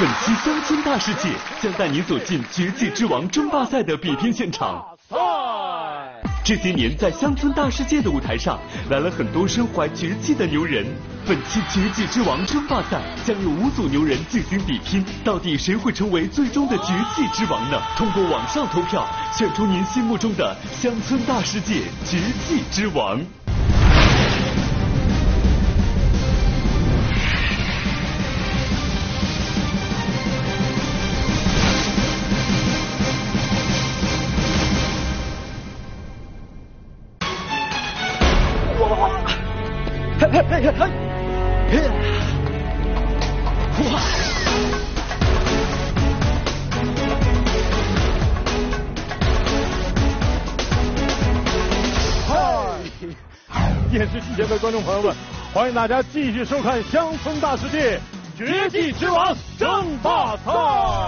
本期乡村大世界将带你走进绝技之王争霸赛的比拼现场。这些年，在乡村大世界的舞台上，来了很多身怀绝技的牛人。本期绝技之王争霸赛将有5组牛人进行比拼，到底谁会成为最终的绝技之王呢？通过网上投票，选出您心目中的乡村大世界绝技之王。 电视机前的观众朋友们，欢迎大家继续收看《乡村大世界绝技之王争霸赛》。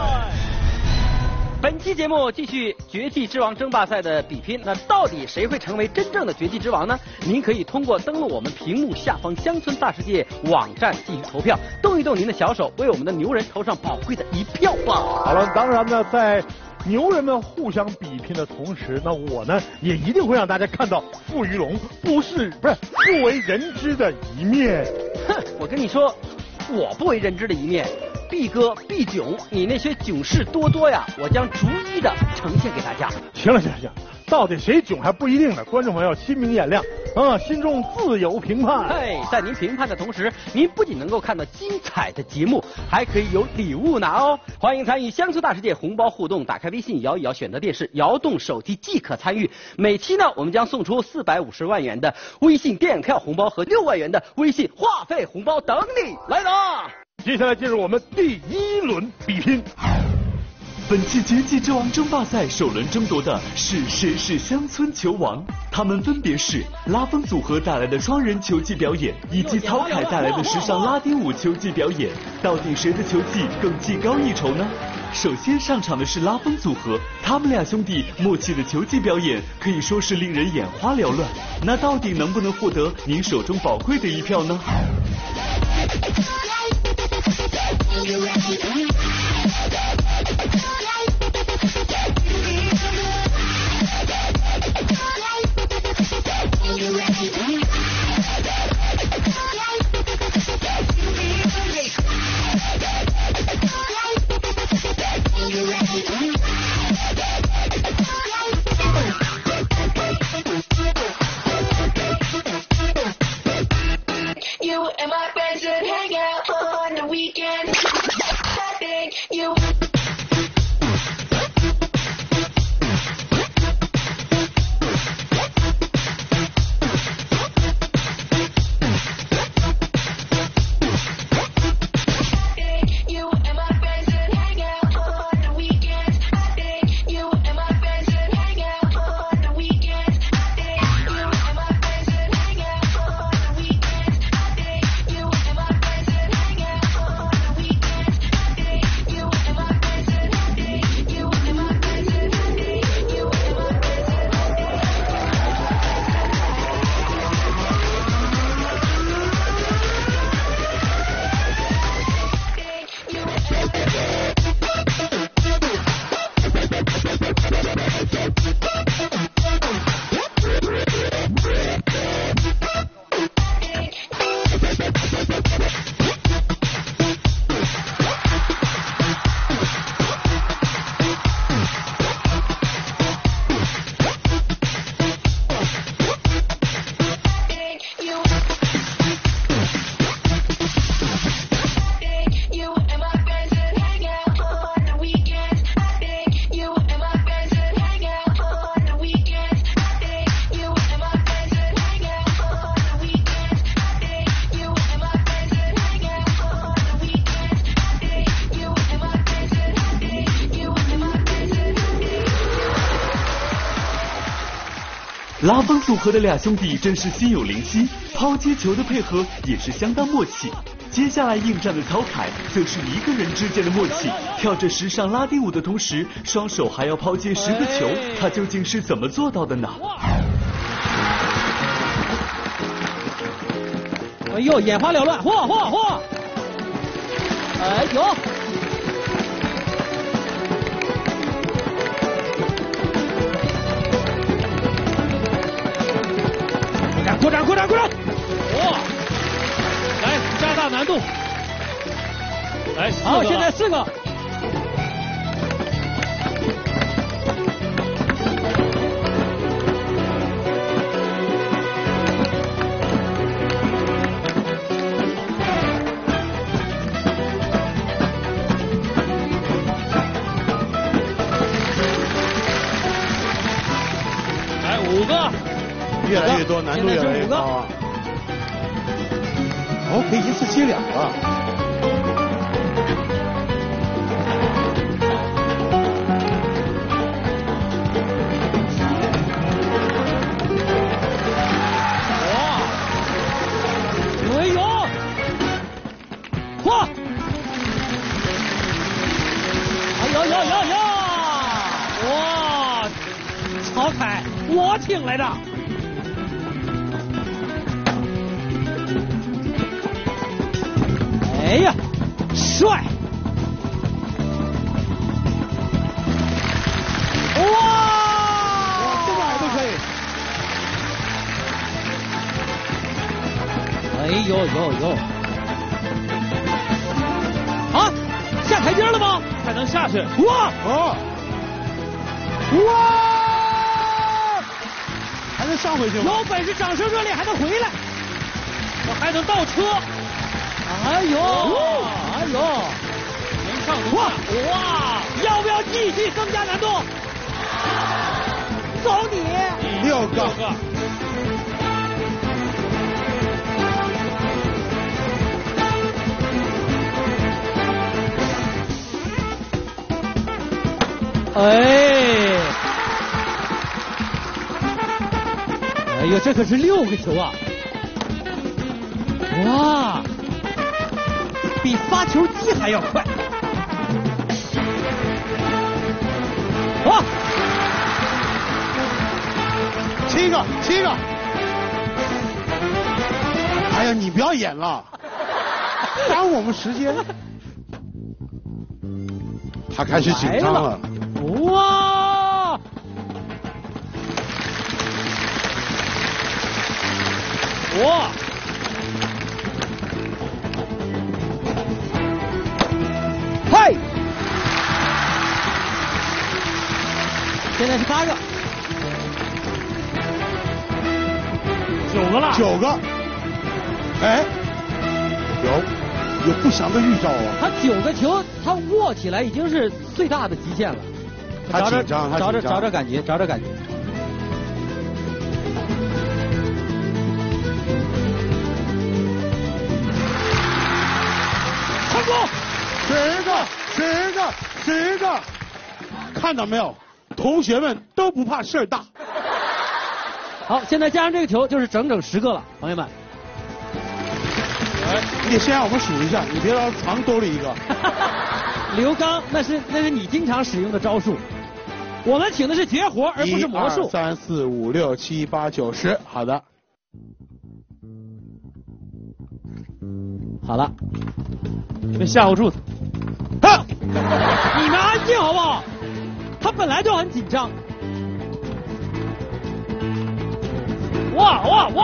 本期节目继续绝技之王争霸赛的比拼，那到底谁会成为真正的绝技之王呢？您可以通过登录我们屏幕下方乡村大世界网站进行投票，动一动您的小手，为我们的牛人投上宝贵的一票吧。 好了，当然呢，在牛人们互相比拼的同时，那我呢也一定会让大家看到傅余龙不为人知的一面。 哼，我跟你说，我不为人知的一面。毕哥、毕囧，你那些囧事多多呀，我将逐一的呈现给大家。 行了，到底谁囧还不一定呢，观众朋友心明眼亮啊，心中自有评判。 嘿，在您评判的同时，您不仅能够看到精彩的节目，还可以有礼物拿哦。欢迎参与乡村大世界红包互动，打开微信摇一摇，选择电视，摇动手机即可参与。每期呢，我们将送出450万元的微信电影票红包和6万元的微信话费红包等你来拿。 接下来进入我们第1轮比拼。 本期绝技之王争霸赛首轮争夺的是谁是乡村球王，他们分别是拉风组合带来的双人球技表演，以及曹凯带来的时尚拉丁舞球技表演。到底谁的球技更技高一筹呢？首先上场的是拉风组合，他们俩兄弟默契的球技表演可以说是令人眼花缭乱。那到底能不能获得您手中宝贵的一票呢拉风组合的俩兄弟真是心有灵犀，抛接球的配合也是相当默契。接下来应战的曹凯则是一个人之间的默契，跳着时尚拉丁舞的同时，双手还要抛接10个球，他究竟是怎么做到的呢？ 哎呦，眼花缭乱，嚯！哎呦， 扩展！哇！来，加大难度。来，好，现在4个。来，5个。 越来越多，难度越来越高啊！哦，可以一次接2个。 曹凯，我请来的。哎呀，帅！哇， 这么矮都可以。 哎呦！啊，下台阶了吗？才能下去。哇！ 还能上回去吗？ 有本事掌声热烈，还能回来，我还能倒车。哎呦，能上能下。哇，要不要继续增加难度？走你 ！6个。 哎呦，这可是6个球啊！哇，比发球机还要快！哇 ，7个！哎呀，你不要演了，耽误我们时间。他开始紧张了。 哇！哇！嗨！现在是8个，9个了 ，9个。哎，有不祥的预兆啊！ 他9个球，他握起来已经是最大的极限了。 他紧张， 找着感觉。成功 ！10个！看到没有？同学们都不怕事儿大。 好，现在加上这个球就是整整10个了，朋友们。 你先让我们数一下，你别老藏兜里一个。 刘刚，那是你经常使用的招数。我们请的是绝活，而不是魔术。 1、2、3、4、5、6、7、8、9、10，好的。 好了，别吓唬住他。你们安静好不好？他本来就很紧张。哇！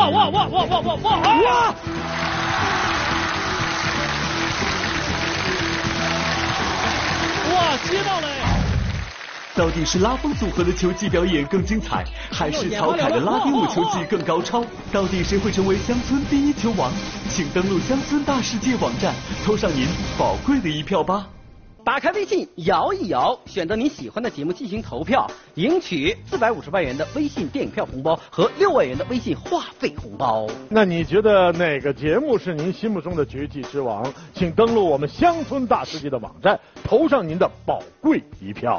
哇，接到了！ 到底是拉风组合的球技表演更精彩，还是曹凯的拉丁舞球技更高超？到底谁会成为乡村第1球王？请登录乡村大世界网站，投上您宝贵的1票吧。 打开微信摇一摇，选择你喜欢的节目进行投票，赢取450万元的微信电影票红包和6万元的微信话费红包。 那你觉得哪个节目是您心目中的绝技之王？请登录我们乡村大世界的网站，投上您的宝贵1票。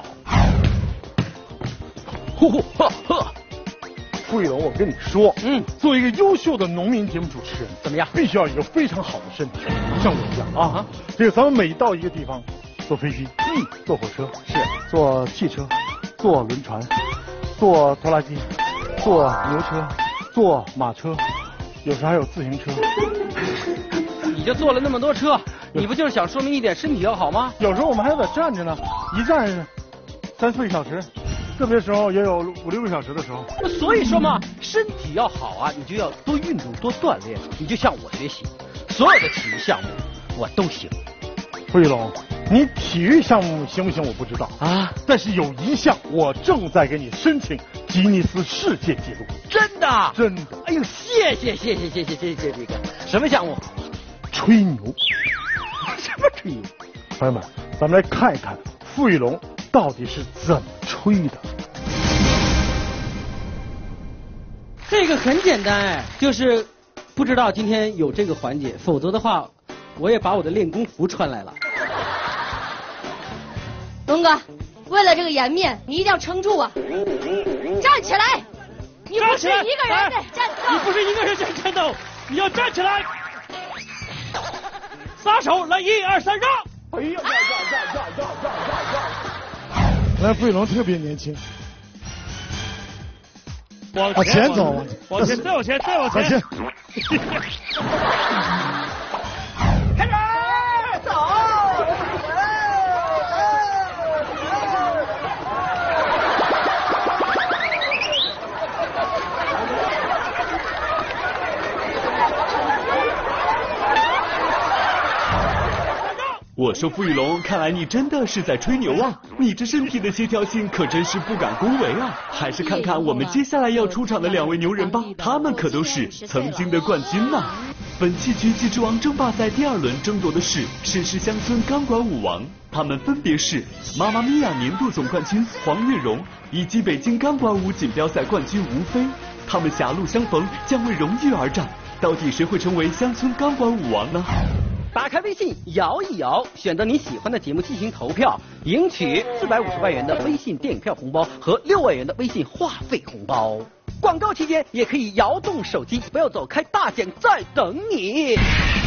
傅玉龙，我跟你说，作为一个优秀的农民节目主持人， 怎么样？ 必须要有一个非常好的身体，像我一样啊。这个咱们每到一个地方，坐飞机，坐火车，坐汽车，坐轮船，坐拖拉机，坐牛车，坐马车，有时还有自行车。 你就坐了那么多车，你不就是想说明一点身体要好吗？ 有时候我们还得站着呢，一站3、4个小时。 个别时候也有5、6个小时的时候。 所以说嘛，身体要好啊，你就要多运动多锻炼。你就向我学习，所有的体育项目我都行。 傅玉龙，你体育项目行不行我不知道啊，但是有一项我正在给你申请吉尼斯世界纪录。 真的？ 真的。 哎呦，谢谢这个什么项目？ 吹牛。 什么吹牛？ 朋友们，咱们来看一看傅玉龙到底是怎么吹的。 这个很简单哎，就是不知道今天有这个环节，否则的话，我也把我的练功服穿来了。 龙哥，为了这个颜面，你一定要撑住啊！站起来！你不是一个人在战斗， 你不是一个人在战斗，你要站起来！撒手，来1、2、3，让！ 哎呀！来，傅玉龙特别年轻。往前走， 往前，再往前，再往前。 开始，走！ 我说傅玉龙，看来你真的是在吹牛啊！你这身体的协调性可真是不敢恭维啊！还是看看我们接下来要出场的2位牛人吧，他们可都是曾经的冠军呐！本期绝技之王争霸赛第2轮争夺的是石狮乡村钢管舞王，他们分别是妈妈咪呀年度总冠军黄月荣以及北京钢管舞锦标赛冠军吴飞，他们狭路相逢，将为荣誉而战，到底谁会成为乡村钢管舞王呢？ 打开微信摇一摇，选择你喜欢的节目进行投票，赢取450万元的微信电影票红包和6万元的微信话费红包。广告期间也可以摇动手机，不要走开，大奖在等你。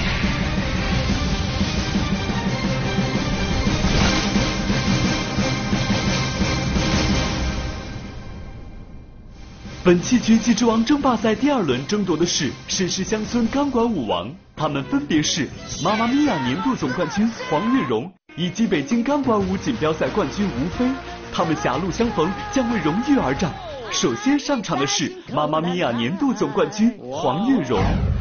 本期绝技之王争霸赛第2轮争夺的是石狮乡村钢管舞王，他们分别是妈妈咪呀年度总冠军黄月荣以及北京钢管舞锦标赛冠军吴飞，他们狭路相逢，将为荣誉而战。首先上场的是妈妈咪呀年度总冠军黄月荣。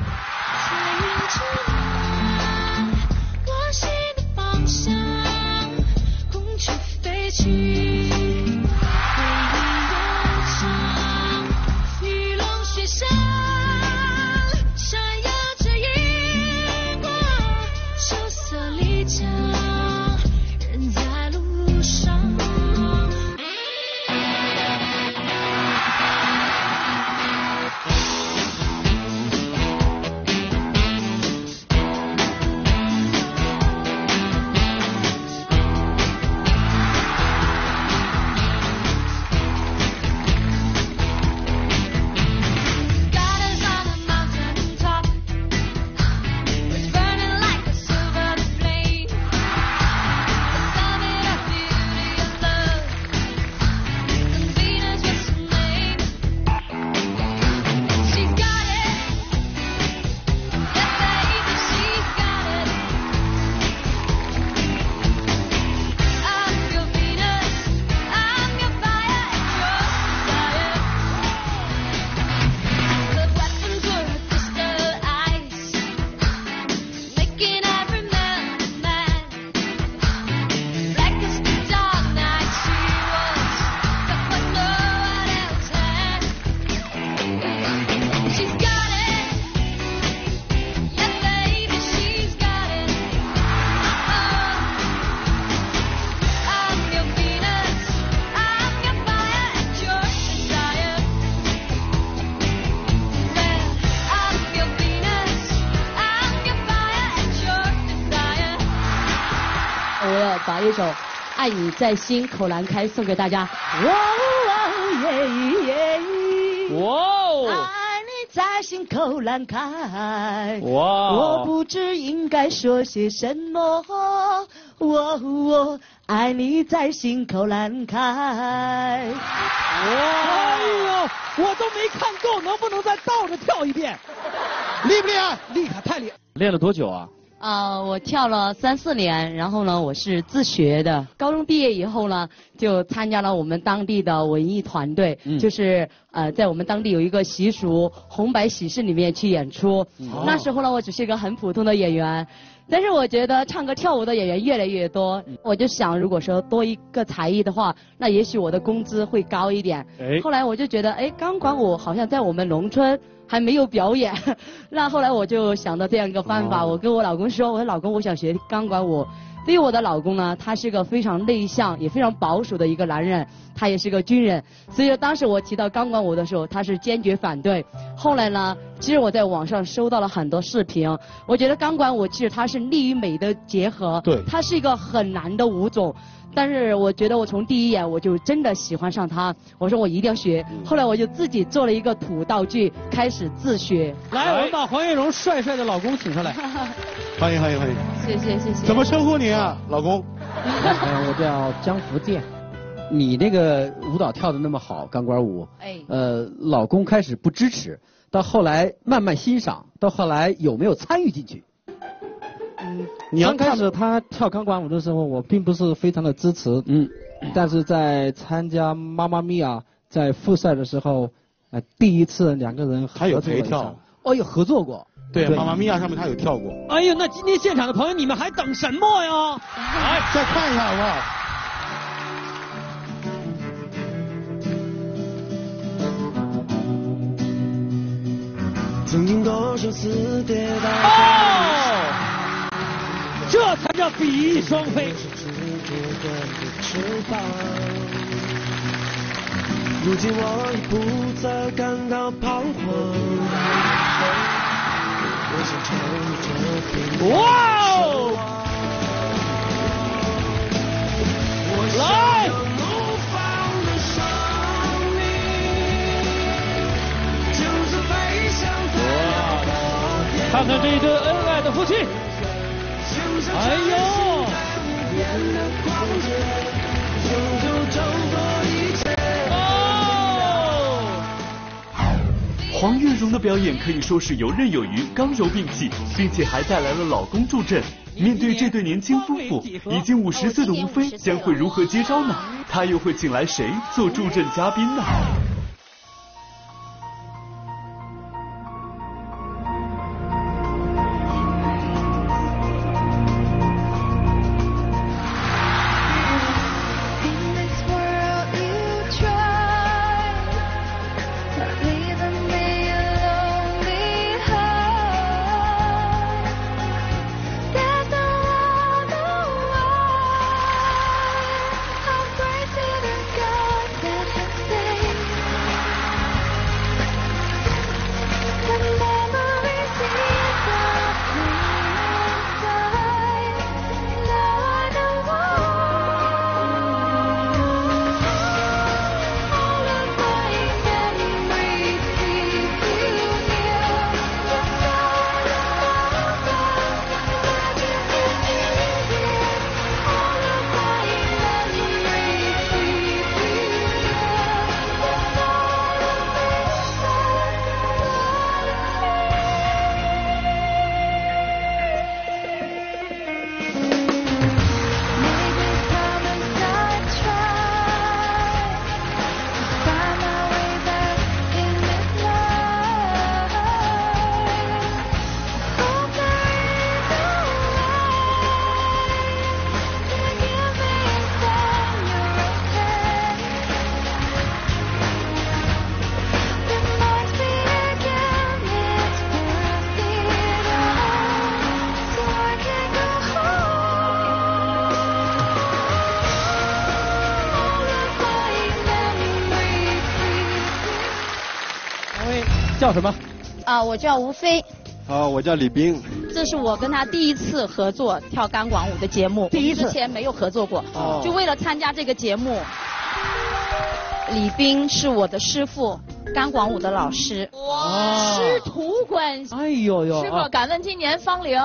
把一首《爱你在心口难开》送给大家。哇哦耶耶， 哇哦， 爱你在心口难开。 哇哦， 我不知应该说些什么。我爱你在心口难开。 哇，哎呦，我都没看够，能不能再倒着跳一遍？ 厉不厉害？ 厉害，太厉害！练了多久啊？ 我跳了3、4年，然后呢，我是自学的。高中毕业以后呢，就参加了我们当地的文艺团队，就是在我们当地有一个习俗红白喜事里面去演出。那时候呢，我只是一个很普通的演员。但是我觉得唱歌跳舞的演员越来越多，我就想，如果说多一个才艺的话，那也许我的工资会高一点。后来我就觉得，钢管舞好像在我们农村还没有表演，那后来我就想到这样一个办法，我跟我老公说，我说老公，我想学钢管舞。对于我的老公呢，他是个非常内向也非常保守的一个男人，他也是个军人，所以当时我提到钢管舞的时候，他是坚决反对。后来呢，其实我在网上收到了很多视频，我觉得钢管舞其实它是力与美的结合，对，它是一个很难的舞种。但是我觉得我从第一眼我就真的喜欢上它，我说我一定要学。后来我就自己做了一个土道具，开始自学。 来，我们把黄月荣帅帅的老公请上来。 欢迎欢迎欢迎。 谢谢谢谢。 怎么称呼你啊，老公？ 我叫江福建。 你那个舞蹈跳得那么好，钢管舞，老公开始不支持，到后来慢慢欣赏，到后来有没有参与进去？ 刚开始他跳钢管舞的时候，我并不是非常的支持，但是在参加妈妈咪呀在复赛的时候，第一次2个人他有陪跳， 有合作过。 对，妈妈咪呀上面他有跳过。 哎呦，那今天现场的朋友，你们还等什么呀？ 来，再看一下好不好？ 曾经多少次跌倒， 这才叫比翼双飞。 如今我已不再感到彷徨，我想唱着平哇哦！来！看看这一对恩爱的夫妻，哎呦！ 黄月荣的表演可以说是游刃有余、刚柔并济，并且还带来了老公助阵。面对这对年轻夫妇，已经50岁的吴飞将会如何接招呢？他又会请来谁做助阵嘉宾呢？ 叫什么？ 我叫吴飞。 我叫李斌。 这是我跟他第一次合作跳钢管舞的节目， 第一次， 之前没有合作过。就为了参加这个节目，李斌是我的师傅，钢管舞的老师。 哇，师徒关系。 哎呦呦！ 师傅，敢问今年芳龄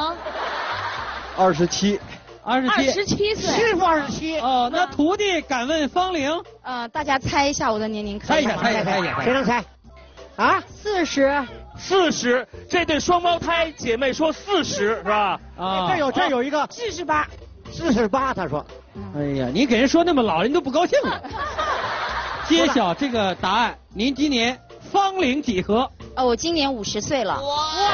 ？27。 27岁。 师傅27。哦，那徒弟敢问芳龄？ 大家猜一下我的年龄。 猜一下。 谁能猜？ 啊 ？40。 40，这对双胞胎姐妹说40是吧？ 啊，这有一个48，他说。 哎呀，你给人说那么老，人都不高兴了。揭晓这个答案，您今年芳龄几何？ 我今年50岁了。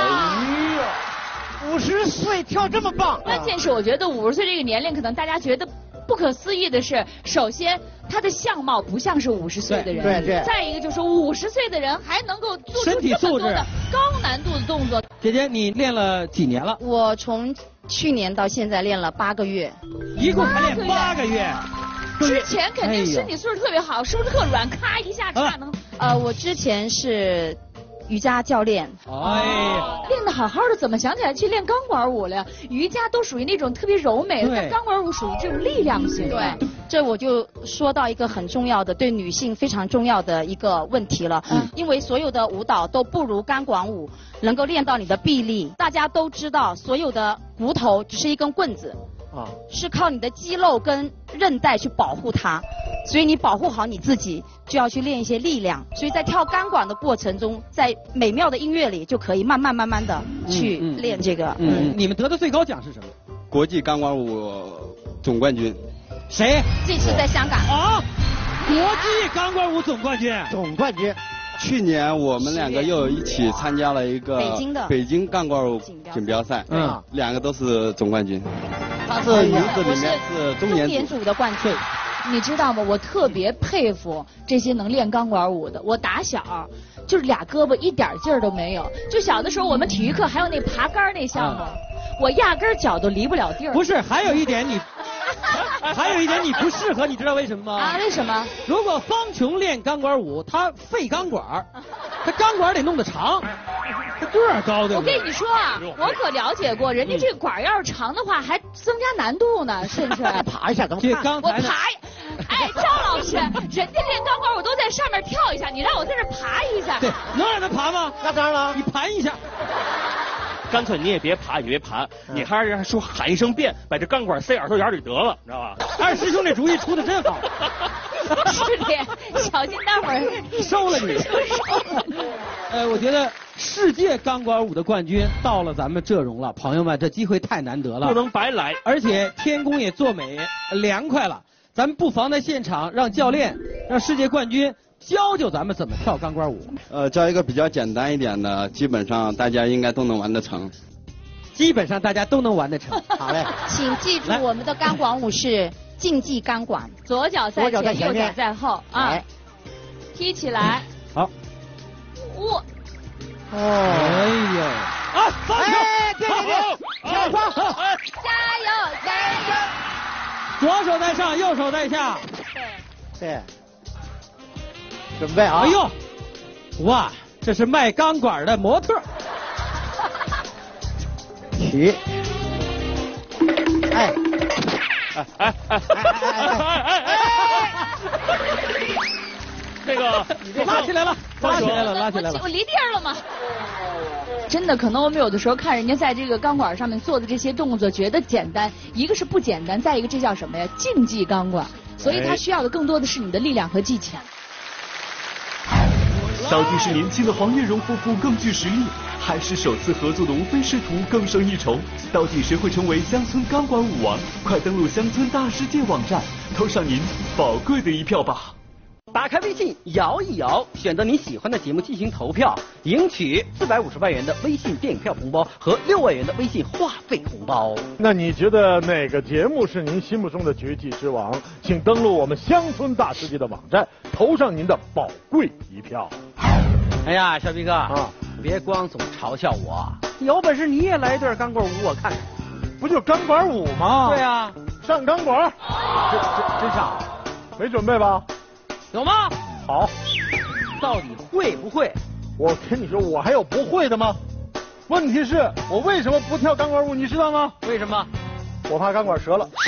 哇，50岁跳这么棒！ 关键是我觉得50岁这个年龄，可能大家觉得不可思议的是，首先他的相貌不像是50岁的人， 对。 再一个就是50岁的人还能够做出这么多的高难度的动作。 姐姐，你练了几年了？ 我从去年到现在练了8个月。 一共才练8个月。 之前肯定身体素质特别好，是不是特软？咔一下叉能。 我之前是瑜伽教练。 哎呀， 练得好好的，怎么想起来去练钢管舞了？瑜伽都属于那种特别柔美的，但钢管舞属于这种力量型。 对，这我就说到一个很重要的，对女性非常重要的一个问题了。因为所有的舞蹈都不如钢管舞能够练到你的臂力。大家都知道，所有的骨头只是一根棍子。是靠你的肌肉跟韧带去保护它，所以你保护好你自己，就要去练一些力量。所以在跳钢管的过程中，在美妙的音乐里，就可以慢慢的去练这个。 你们得的最高奖是什么？ 国际钢管舞总冠军。 谁？ 这次在香港。 啊！国际钢管舞总冠军。 去年我们2个又一起参加了一个北京钢管舞锦标赛，2个都是总冠军。 他是女子里面是中年组的冠军。 你知道吗？我特别佩服这些能练钢管舞的。我打小就是俩胳膊一点劲儿都没有，就小的时候我们体育课还有那爬杆那项目，我压根脚都离不了地儿。 不是，还有一点你不适合，你知道为什么吗？ 为什么？ 如果方琼练钢管舞，他废钢管，他钢管得弄得长，他个儿高的。 我跟你说啊，我可了解过，人家这个管要是长的话，还增加难度呢，是不是？ 爬一下怎么爬？我爬。哎，张老师，人家练钢管舞都在上面跳一下，你让我在这爬一下。 对，能让他爬吗？ 那当然了， 你盘一下。 干脆你也别爬，你别盘，你还是说喊一声变，把这钢管塞耳朵眼里得了，你知道吧？ 二师兄这主意出的真好。 是的，小心待会儿收了你。我觉得世界钢管舞的冠军到了咱们浙荣了，朋友们，这机会太难得了， 不能白来。 而且天公也作美，凉快了，咱们不妨在现场让教练，让世界冠军教教咱们怎么跳钢管舞。 教一个比较简单一点的，基本上大家应该都能玩得成。 基本上大家都能玩得成。 好嘞， 请记住我们的钢管舞是竞技钢管， 左脚在前，右脚在后啊，踢起来。 好。 哇！ 哎呦！啊！ 对，跳双！ 加油，加油！ 左手在上，右手在下。 对。准备啊！ 哎呦，哇，这是卖钢管的模特。 起。哎。 这个拉起来了，拉起来了。 我离地儿了吗？真的，可能我们有的时候看人家在这个钢管上面做的这些动作，觉得简单，一个是不简单，再一个这叫什么呀？竞技钢管，所以它需要的更多的是你的力量和技巧。 到底是年轻的黄月荣夫妇更具实力，还是首次合作的无非师徒更胜一筹？到底谁会成为乡村钢管舞王？快登录乡村大世界网站，投上您宝贵的一票吧！ 打开微信摇一摇，选择你喜欢的节目进行投票，赢取450万元的微信电影票红包和6万元的微信话费红包。 那你觉得哪个节目是您心目中的绝技之王？请登录我们乡村大世界的网站，投上您的宝贵一票。 哎呀，小毕哥啊，别光总嘲笑我，有本事你也来一段钢管舞我看看。 不就钢管舞吗？ 对啊， 上钢管。 真上？ 没准备吧？ 有吗？ 好。 到底会不会？ 我跟你说，我还有不会的吗？问题是我为什么不跳钢管舞，你知道吗？ 为什么？ 我怕钢管折了。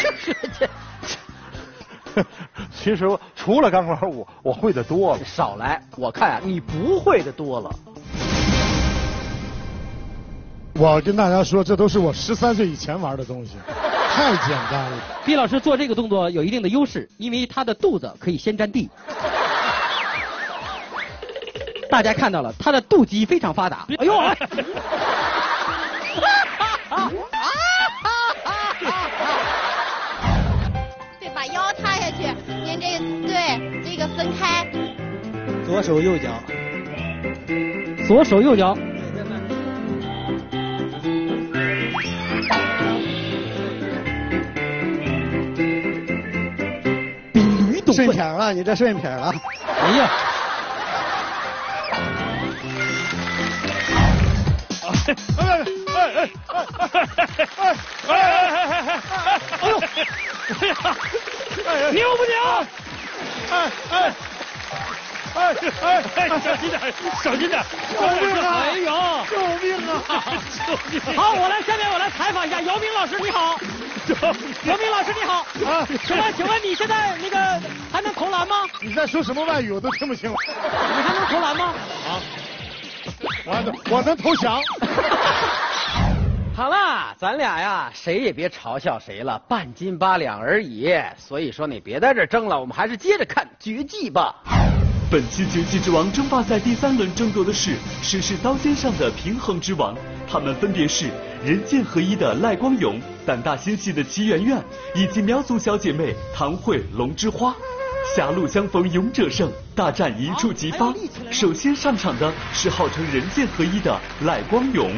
其实除了钢管舞，我会的多了。 少来，我看啊，你不会的多了。 我跟大家说，这都是我13岁以前玩的东西，太简单了。 毕老师做这个动作有一定的优势，因为他的肚子可以先沾地。 大家看到了，他的肚脐非常发达。哎呦！ 对，把腰塌下去，您这个对这个分开。 左手右脚。 左手右脚。比驴都顺撇了，你这顺撇了。 哎呀！哎呦！牛不牛？ 小心点，小心点！ 救命啊！ 哎呦！ 救命啊！ 救命！ 好，下面我来采访一下姚明老师，你好。姚明老师你好。啊，请问你现在那个还能投篮吗？ 你在说什么外语我都听不清。 你还能投篮吗？ 啊，我能投降。 好了，咱俩呀，谁也别嘲笑谁了，半斤八两而已。所以说你别在这争了，我们还是接着看绝技吧。 本期绝技之王争霸赛第3轮争夺的是史诗刀尖上的平衡之王，他们分别是人剑合一的赖光勇、胆大心细的齐媛媛，以及苗族小姐妹唐慧、龙之花。狭路相逢勇者胜，大战一触即发。首先上场的是号称人剑合一的赖光勇。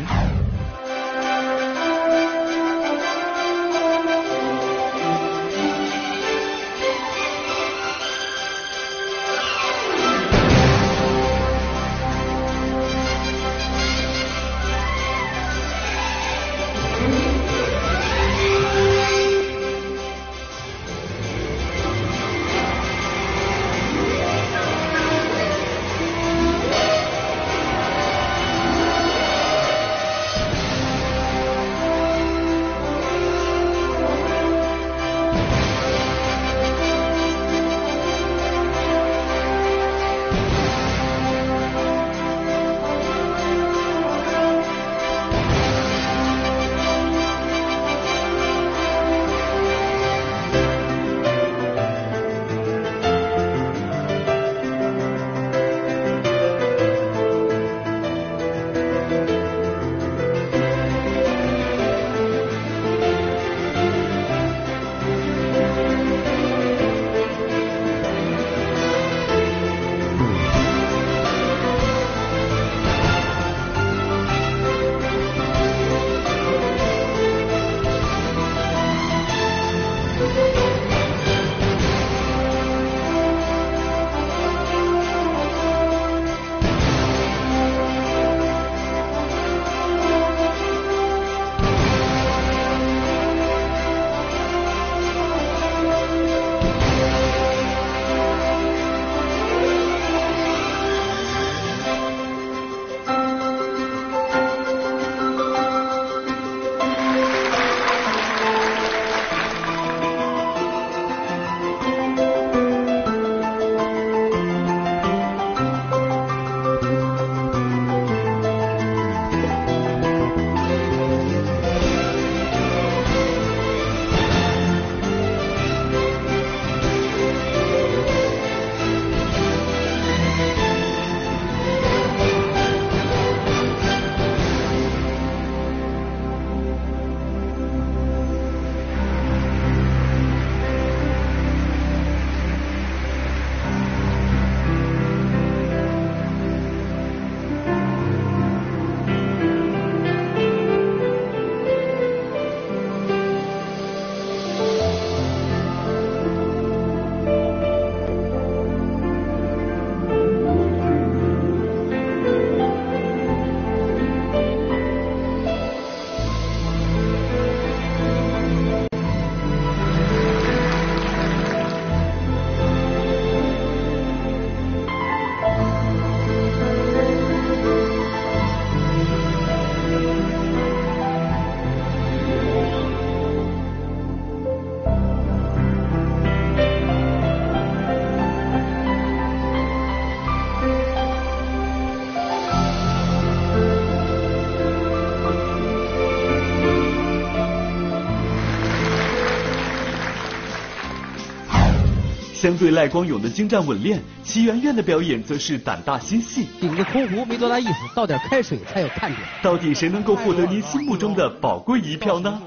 相对赖光勇的精湛稳练，齐媛媛的表演则是胆大心细。 顶着空壶没多大意思，倒点开水才有看点。 到底谁能够获得您心目中的宝贵一票呢？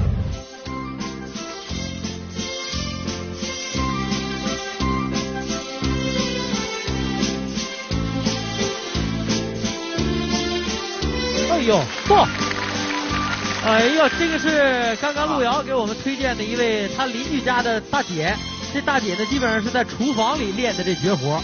哎呦，嚯！哎呦，这个是刚刚路遥给我们推荐的一位他邻居家的大姐。这大姐呢，基本上是在厨房里练的这绝活。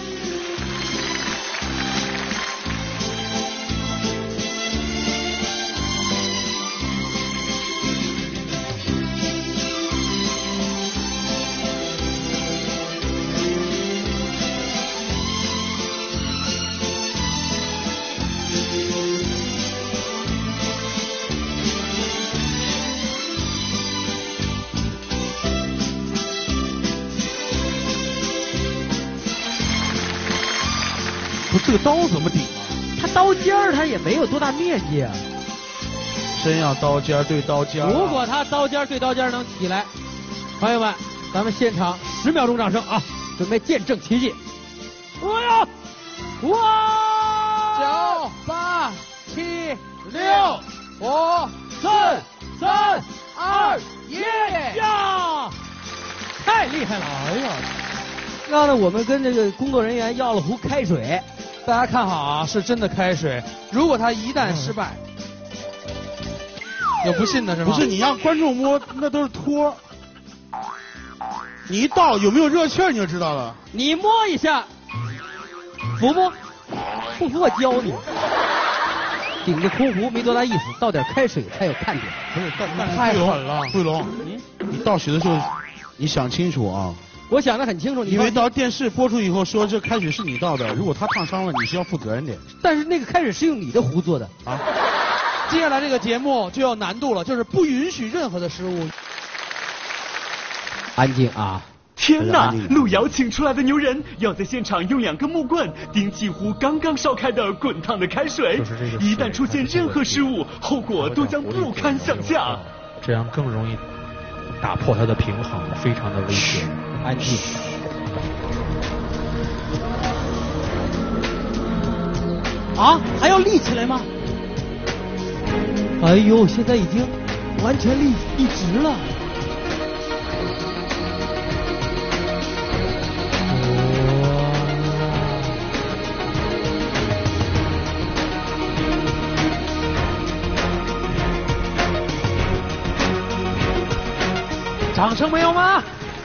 不，这个刀怎么顶啊？ 它刀尖儿它也没有多大面积啊。 真要刀尖对刀尖。 如果他刀尖对刀尖能起来，朋友们，咱们现场10秒钟掌声啊，准备见证奇迹。哎呀，哇！9、8、7、6、5、4、3、2、1呀！太厉害了！哎呀！刚才我们跟这个工作人员要了壶开水，大家看好啊，是真的开水。如果他一旦失败，有不信的是吗？ 不是，你让观众摸，那都是托。你一倒有没有热气儿你就知道了。 你摸一下，服不？不服我教你。顶着空壶没多大意思，倒点开水才有看点。 不是，太狠了，慧龙，你倒水的时候，你想清楚啊。 我想得很清楚， 因为到电视播出以后说这开水是你倒的，如果他烫伤了，你是要负责任的。 但是那个开水是用你的壶做的啊。 接下来这个节目就有难度了，就是不允许任何的失误。 安静啊！ 天哪！路遥请出来的牛人要在现场用2根木棍顶几壶刚刚烧开的滚烫的开水，一旦出现任何失误，后果都将不堪想象。 这样更容易打破它的平衡，非常的危险。 安静。 啊，还要立起来吗？哎呦，现在已经完全立直了。掌声没有吗？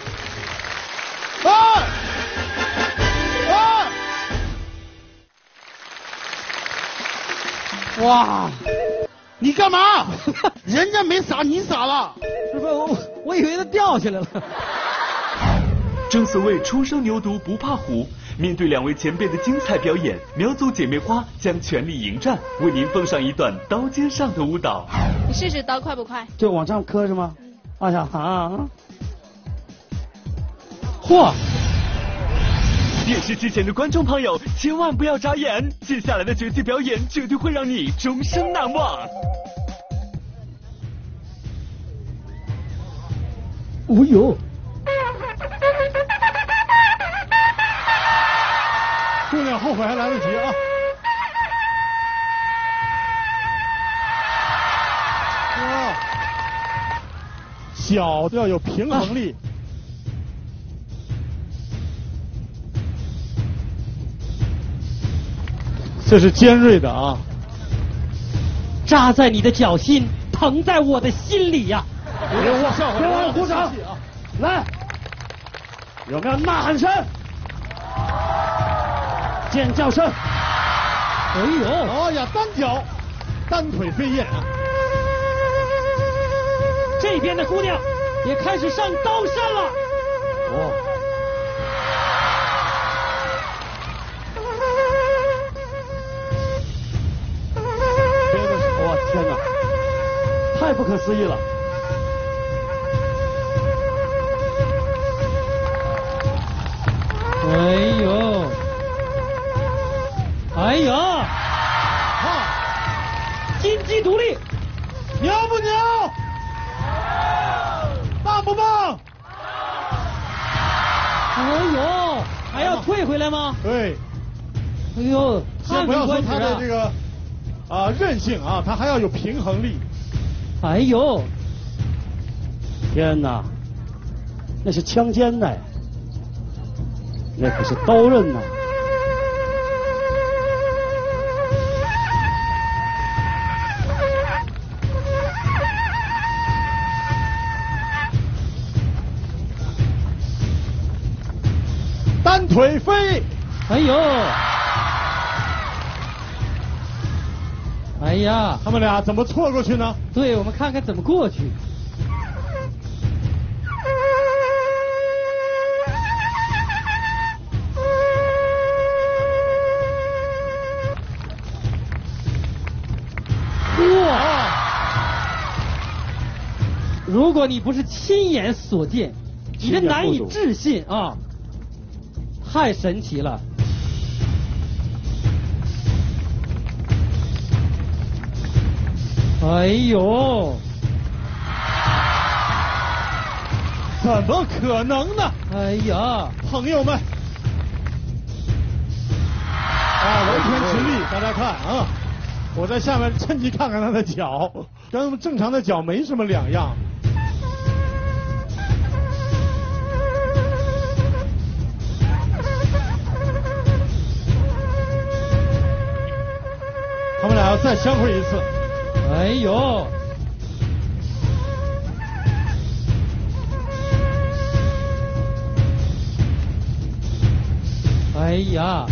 哇！你干嘛？人家没洒，你洒了。 是不是？我以为他掉下来了。 正所谓初生牛犊不怕虎，面对2位前辈的精彩表演，苗族姐妹花将全力迎战，为您奉上一段刀尖上的舞蹈。 你试试刀快不快？ 就往上磕是吗？哎呀啊！ 嚯！ 电视机前的观众朋友，千万不要眨眼，接下来的绝技表演绝对会让你终生难忘。 哦呦！ 姑娘后悔还来得及啊！脚都要有平衡力。这是尖锐的啊！ 扎在你的脚心，疼在我的心里呀！ 别忘了鼓掌！来，有没有呐喊声？尖叫声！ 哎呦！ 哎呀，单脚，单腿飞燕啊！ 这边的姑娘也开始上刀山了。 哦。 天哪，太不可思议了！ 哎呦，哎呀，金鸡独立， 牛不牛？棒不棒？ 哎回来吗？ 对。 哎呦， 先不要说他的这个韧性啊，他还要有平衡力。 哎呦， 天哪，那是枪尖呐，那可是刀刃呐。单腿飞， 哎呦，哎呀， 他们俩怎么错过去呢？ 对，我们看看怎么过去。哇！如果你不是亲眼所见，你真难以置信啊！太神奇了！哎呦， 怎么可能呢？ 哎呀， 朋友们，完全直立，大家看啊！我在下面趁机看看他的脚，跟正常的脚没什么两样。他们俩要再相会一次。 哎呦！哎呀！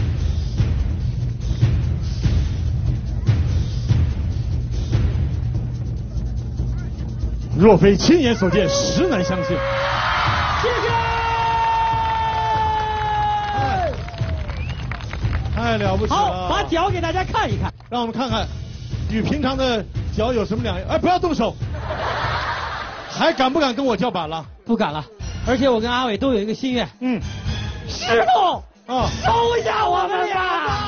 若非亲眼所见，实难相信。 谢谢。 太了不起了！ 好，把脚给大家看一看， 让我们看看与平常的脚有什么两样。哎，不要动手！还敢不敢跟我叫板了？ 不敢了。而且我跟阿伟都有一个心愿。师傅啊，收下我们俩！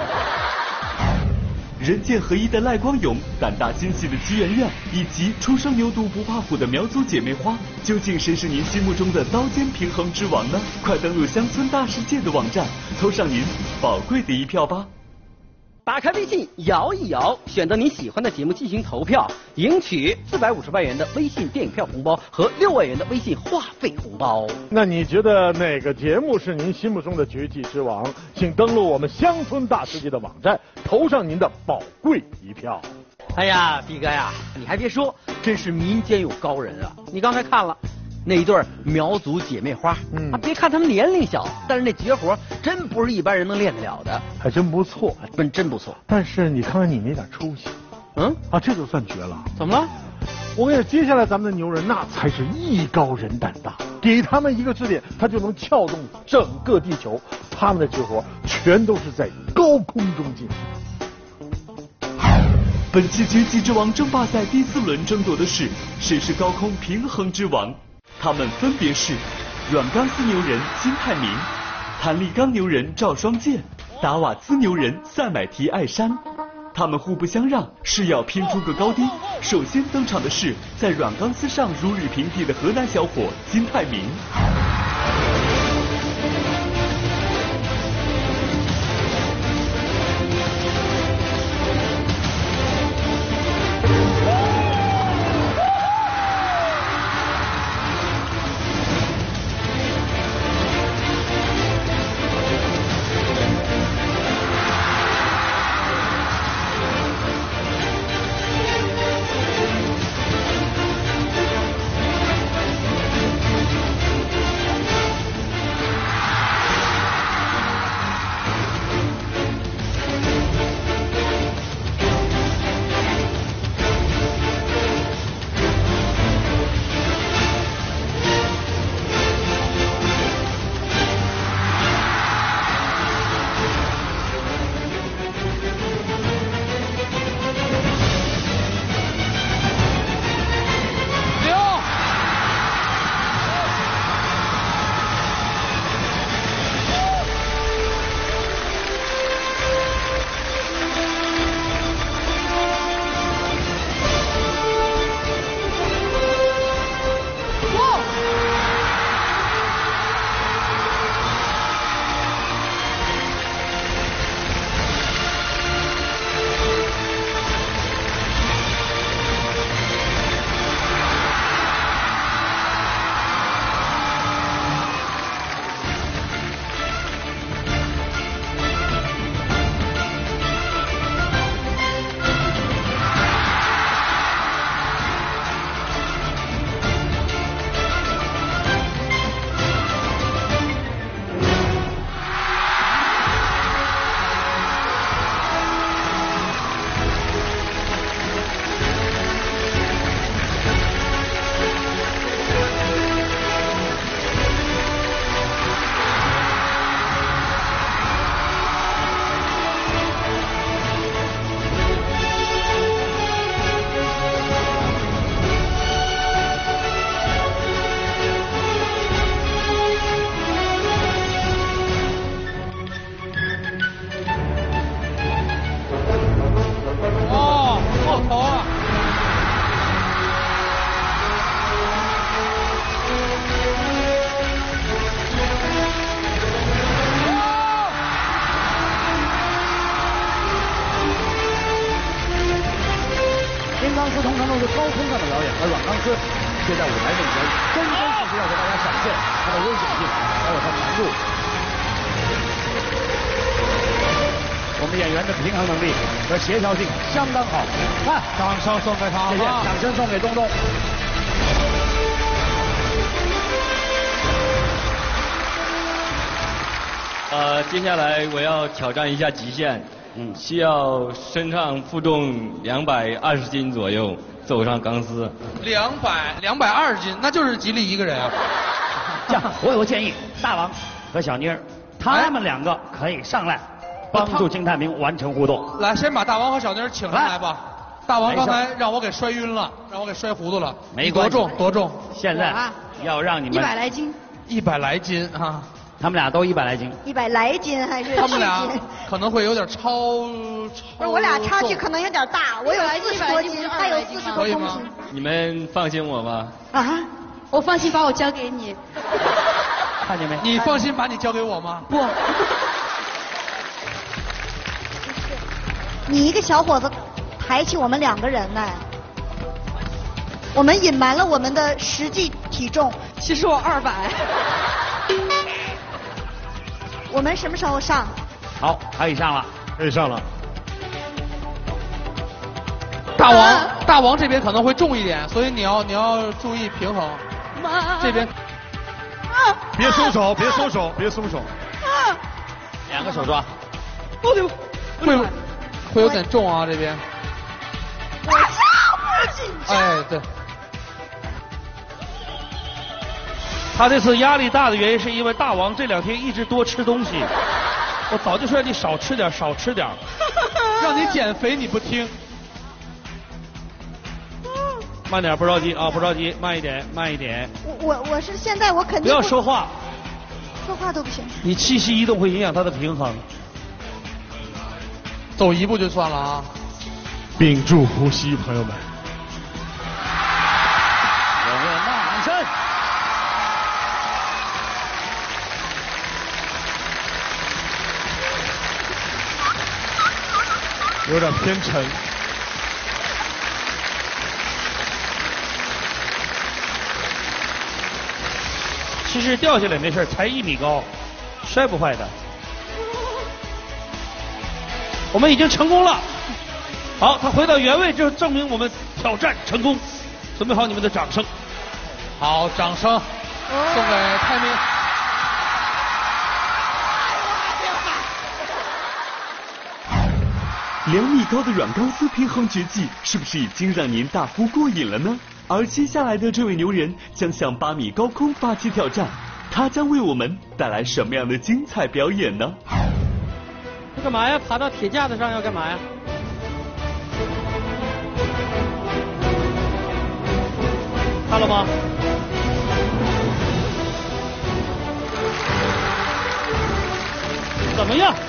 人剑合一的赖光勇，胆大心细的吉圆圆，以及初生牛犊不怕虎的苗族姐妹花，究竟谁是您心目中的刀尖平衡之王呢？快登录乡村大世界的网站，投上您宝贵的一票吧！ 打开微信摇一摇，选择你喜欢的节目进行投票，赢取450万元的微信电影票红包和6万元的微信话费红包。 那你觉得哪个节目是您心目中的绝技之王？请登录我们乡村大世界的网站，投上您的宝贵一票。 哎呀，毕哥呀，你还别说，真是民间有高人啊！你刚才看了那一对苗族姐妹花，别看他们年龄小，但是那绝活真不是一般人能练得了的， 还真不错， 真不错。 但是你看看你那点出息，这就算绝了。 怎么了？ 我跟你说，接下来咱们的牛人那才是艺高人胆大，给他们一个支点，他就能撬动整个地球。他们的绝活全都是在高空中进行。 本期绝技之王争霸赛第4轮争夺的是谁是高空平衡之王。他们分别是软钢丝牛人金泰明、弹力钢牛人赵双健、达瓦兹牛人赛买提艾珊。他们互不相让，是要拼出个高低。首先登场的是在软钢丝上如履平地的河南小伙金泰明。 康村，却在舞台面前真真实实要给大家展现它的危险性，还有它的难度。我们演员的平衡能力和协调性相当好，看， 掌声送给他， 谢谢，掌声送给东东。 接下来我要挑战一下极限，需要身上负重220斤左右，走上钢丝。 220斤，那就是吉利一个人啊。 这样，我有个建议，大王和小妮儿，他们2个可以上来帮助金泰明完成互动。 来，先把大王和小妮儿请上来吧。大王刚才让我给摔晕了，让我给摔糊涂了。 没关系， 多重？ 现在要让你们 100来斤。 100来斤啊！ 他们俩都100来斤。 100来斤还是？ 他们俩可能会有点超。 不是，我俩差距可能有点大，我有40多斤，他有40多公斤。 你们放心我吧。 啊，我放心把我交给你。 看见没？ 你放心把你交给我吗？ 不。你一个小伙子抬起我们2个人呢，我们隐瞒了我们的实际体重。 其实我200。 我们什么时候上？ 好，可以上了， 可以上了。 大王这边可能会重一点，所以你要注意平衡。这边。 别松手，别松手，别松手。 2个手抓。 会有点重啊，这边。 我超不紧张。 哎，对。 他这次压力大的原因是因为大王这2天一直多吃东西，我早就说让你少吃点，少吃点， 让你减肥你不听。 慢点，不着急啊，不着急，慢一点，慢一点。 我是现在我肯定不要说话， 说话都不行。 你气息一动会影响他的平衡。 走一步就算了啊。 屏住呼吸，朋友们。 有没有呐喊声？ 有点偏沉。 其实掉下来没事，才1米高，摔不坏的。我们已经成功了。好，他回到原位，就证明我们挑战成功。准备好你们的掌声。 好，掌声送给泰明。 2米高的软钢丝平衡绝技，是不是已经让您大呼过瘾了呢？而接下来的这位牛人将向8米高空发起挑战，他将为我们带来什么样的精彩表演呢？ 他干嘛呀？爬到铁架子上要干嘛呀？看了吗？怎么样？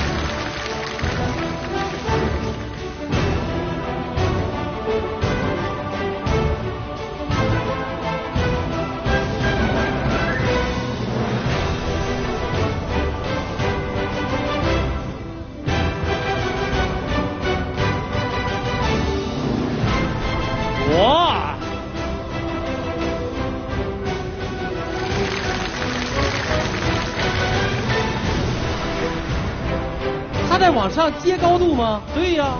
哇！他在往上接高度吗？对呀。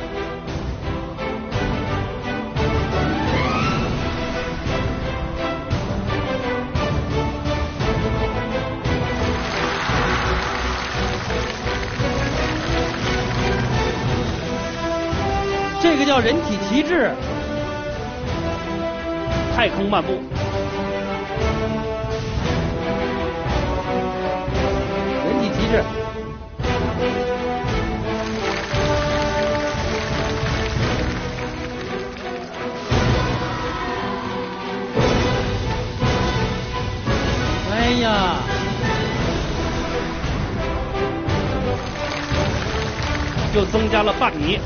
这个叫人体旗帜。太空漫步，人体旗帜，哎呀，又增加了半米。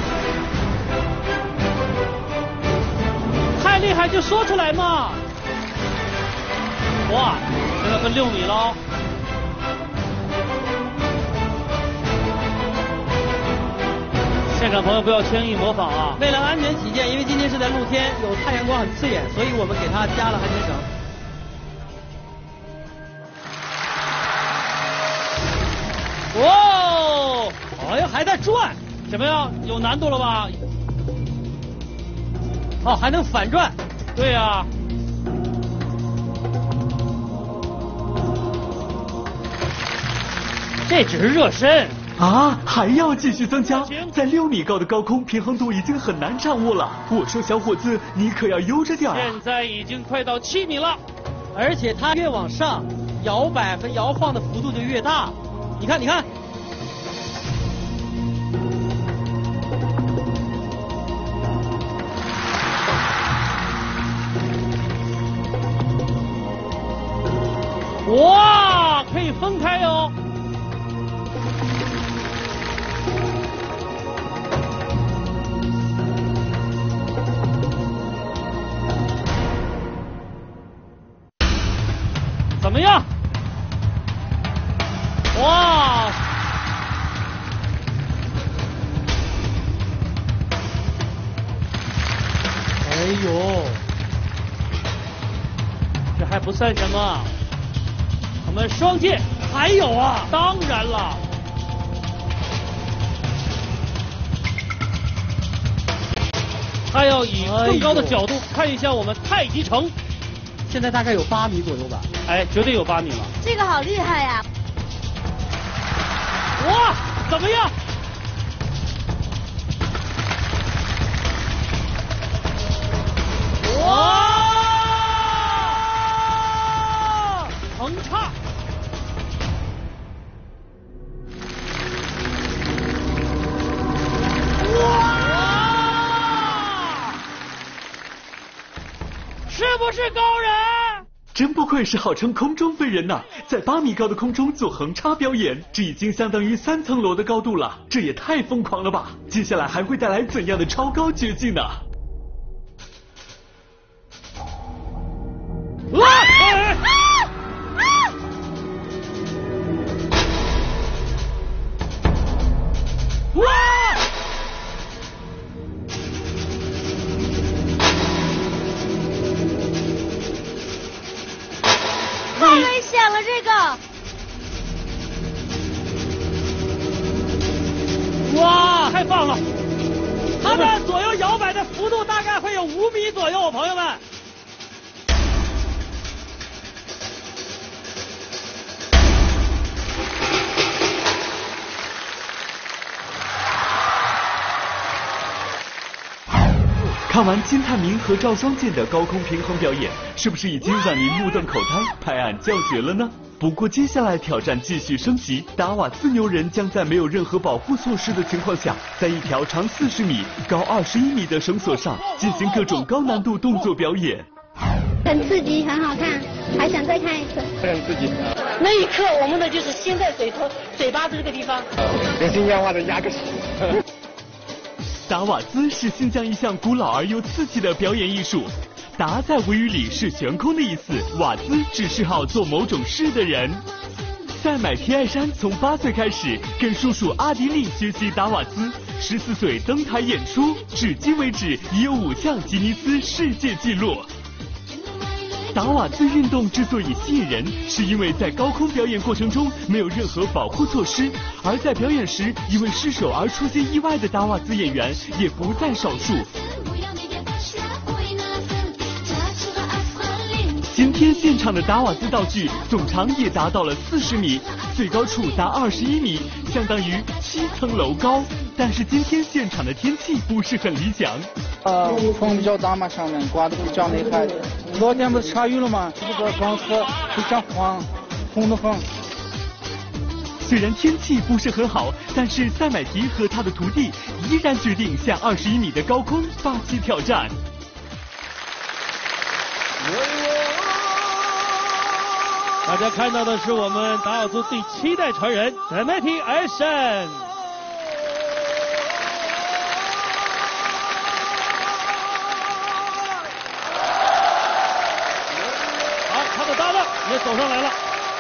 厉害就说出来嘛！ 哇，现在分6米了。现场朋友不要轻易模仿啊！ 为了安全起见，因为今天是在露天，有太阳光很刺眼，所以我们给他加了安全绳。 哇，哎呀，还在转，怎么样？有难度了吧？ 哦，还能反转。 对呀。这只是热身。 啊，还要继续增加！在6米高的高空，平衡度已经很难掌握了。我说小伙子，你可要悠着点啊！ 现在已经快到7米了， 而且它越往上，摇摆和摇晃的幅度就越大。你看，你看。 哇，可以分开哦。怎么样？哇！哎呦，这还不算什么，我们双剑还有啊！当然了，他要以更高的角度看一下我们太极城。 现在大概有8米左右吧？ 哎，绝对有8米了。 这个好厉害呀！ 哇，怎么样？哇！横叉！哇！是不是高人？ 真不愧是号称空中飞人呐，在8米高的空中做横叉表演，这已经相当于3层楼的高度了，这也太疯狂了吧！接下来还会带来怎样的超高绝技呢？ 哇！哇！ 太危险了，这个！ 哇，太棒了！它的左右摇摆的幅度大概会有5米左右，朋友们。 看完金泰明和赵双健的高空平衡表演，是不是已经让您目瞪口呆、拍案叫绝了呢？不过接下来挑战继续升级，达瓦兹牛人将在没有任何保护措施的情况下，在一条长40米、高21米的绳索上进行各种高难度动作表演。 很刺激，很好看，还想再看一次。 很刺激。 那一刻，我们的就是心在嘴巴子这个地方。 人性氧化的压个手。 达瓦兹是新疆一项古老而又刺激的表演艺术。达在维语里是悬空的意思，瓦兹只是好做某种事的人。塞买提艾珊从8岁开始跟叔叔阿迪利学习达瓦兹，14岁登台演出，至今为止已有5项吉尼斯世界纪录。达瓦兹运动之所以吸引人，是因为在高空表演过程中没有任何保护措施，而在表演时因为失手而出现意外的达瓦兹演员也不在少数。今天现场的达瓦兹道具总长也达到了40米，最高处达21米，相当于7层楼高。但是今天现场的天气不是很理想。 风比较大嘛，上面刮得比较厉害。昨天不是下雨了吗？这个光是比较晃，风的风。 虽然天气不是很好，但是塞买提和他的徒弟依然决定向21米的高空发起挑战。 大家看到的是我们达瓦兹第7代传人塞买提艾珊。好， 他的搭档也走上来了。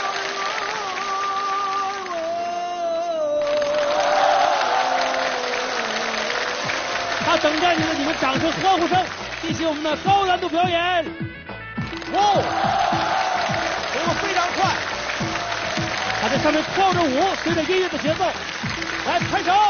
他等待着你们掌声欢呼声，进行我们的高难度表演。哇，动作非常快，他在上面跳着舞，随着音乐的节奏，来拍手。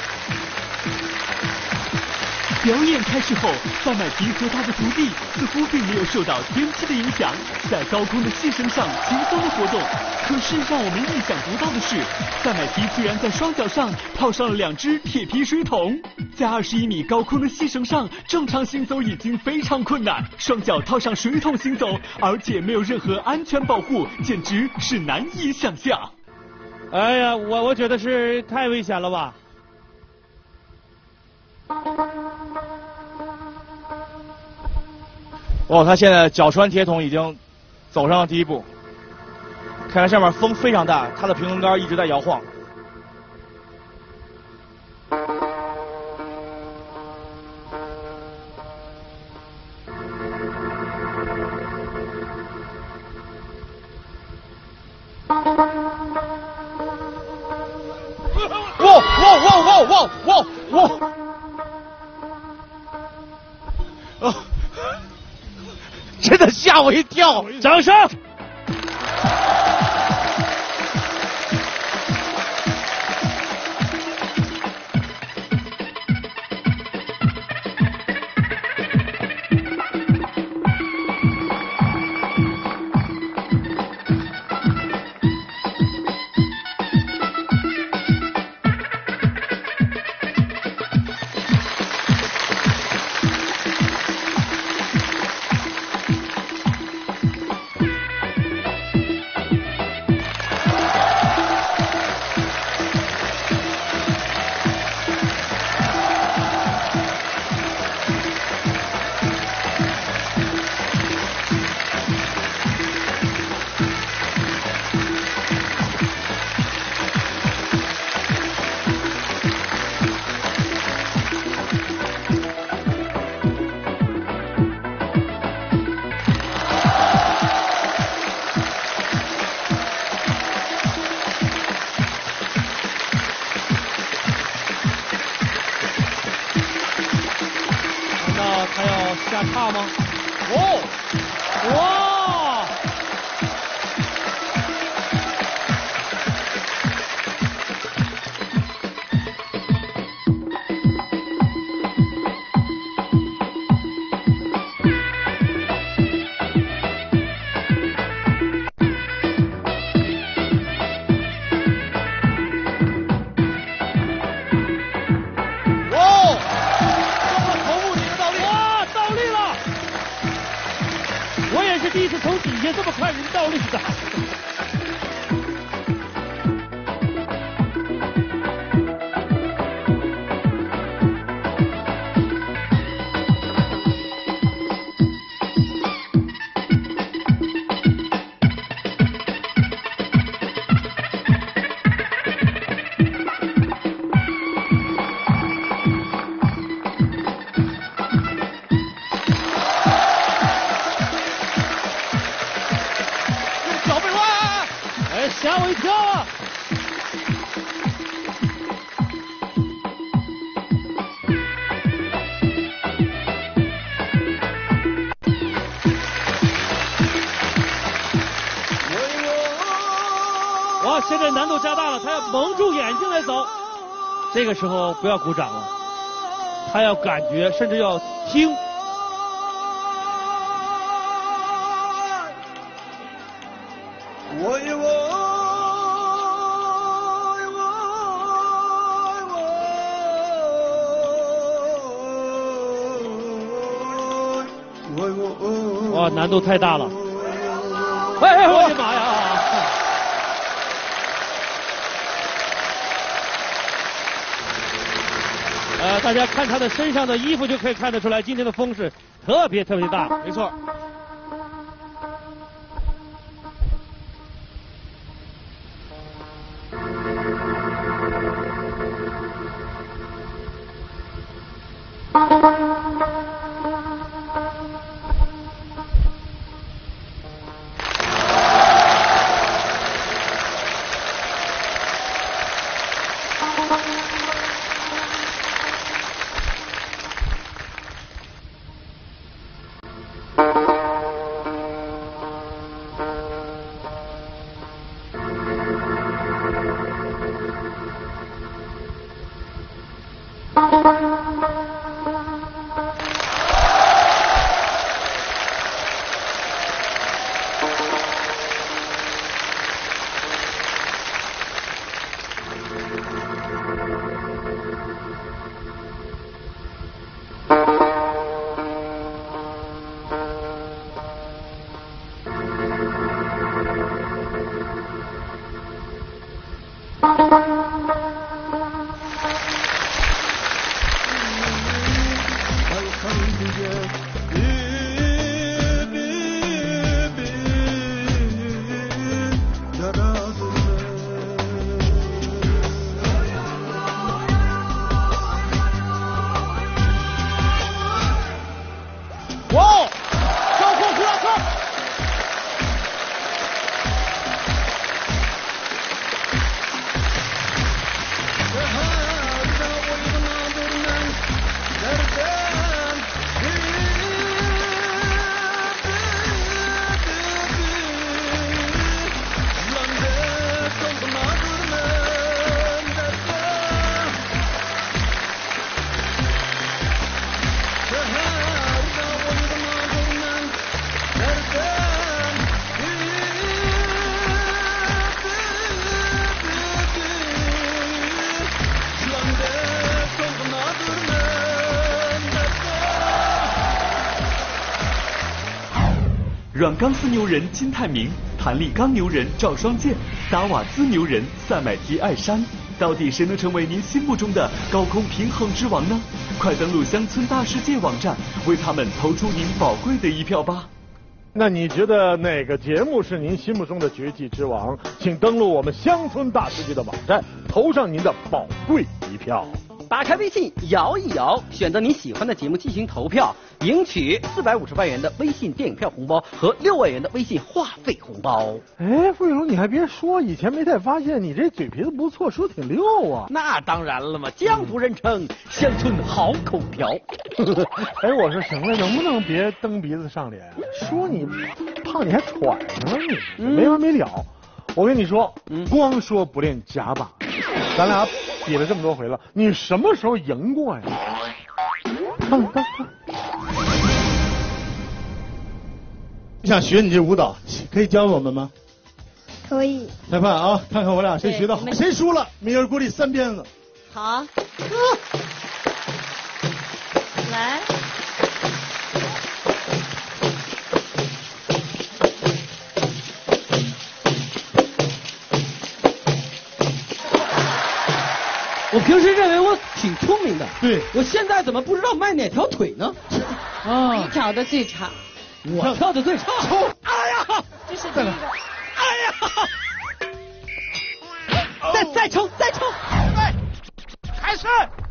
表演开始后，赛麦提和他的徒弟似乎并没有受到天气的影响，在高空的细绳上轻松的活动。可是让我们意想不到的是，赛麦提居然在双脚上套上了2只铁皮水桶，在21米高空的细绳上正常行走已经非常困难，双脚套上水桶行走，而且没有任何安全保护，简直是难以想象。 哎呀，我觉得是太危险了吧。 哦，他现在脚穿铁桶已经走上了第一步，看看上面风非常大，他的平衡杆一直在摇晃。真的吓我一跳！ 掌声！他要下叉吗？哇！第一次从底下这么看人倒立的。吓我一跳啊！哇，现在难度加大了，他要蒙住眼睛来走。这个时候不要鼓掌了，他要感觉，甚至要听。哇，难度太大了！哎，我的妈呀！大家看他的身上的衣服就可以看得出来，今天的风是特别大。 没错。 软钢丝牛人金泰明、弹力钢牛人赵双健、达瓦兹牛人萨买提艾珊，到底谁能成为您心目中的高空平衡之王呢？快登录乡村大世界网站，为他们投出您宝贵的一票吧。 那你觉得哪个节目是您心目中的绝技之王？请登录我们乡村大世界的网站，投上您的宝贵一票。 打开微信摇一摇，选择你喜欢的节目进行投票，赢取450万元的微信电影票红包和6万元的微信话费红包。 哎，付玉龙，你还别说，以前没太发现你这嘴皮子不错，说挺溜啊。 那当然了嘛，江湖人称乡村好口条。 哎，我说行了，能不能别蹬鼻子上脸？说你胖你还喘上了你，没完没了。我跟你说，光说不练假把，咱俩比了这么多回了，你什么时候赢过呀？看。 想学你这舞蹈，可以教我们吗？ 可以。 裁判啊，看看我俩谁学得好，谁输了，明儿锅里3鞭子。 好。来。 我平时认为我挺聪明的， 对， 我现在怎么不知道迈哪条腿呢？ 啊，你跳的最差， 我跳的最差。 哎呀， 这是第一个。 哎呀，再抽， 还是。